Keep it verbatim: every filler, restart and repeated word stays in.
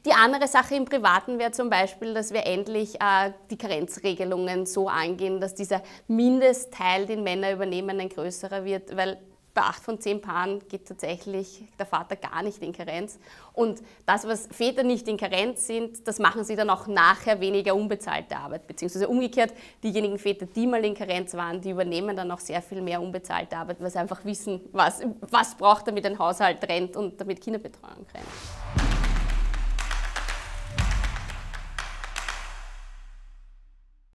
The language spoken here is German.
Die andere Sache im Privaten wäre zum Beispiel, dass wir endlich äh, die Karenzregelungen so angehen, dass dieser Mindestteil, den Männer übernehmen, ein größerer wird, weil bei acht von zehn Paaren geht tatsächlich der Vater gar nicht in Karenz. Und das, was Väter nicht in Karenz sind, das machen sie dann auch nachher weniger unbezahlte Arbeit. Beziehungsweise umgekehrt, diejenigen Väter, die mal in Karenz waren, die übernehmen dann auch sehr viel mehr unbezahlte Arbeit, weil sie einfach wissen, was, was braucht, damit ein Haushalt rennt und damit Kinderbetreuung rennt.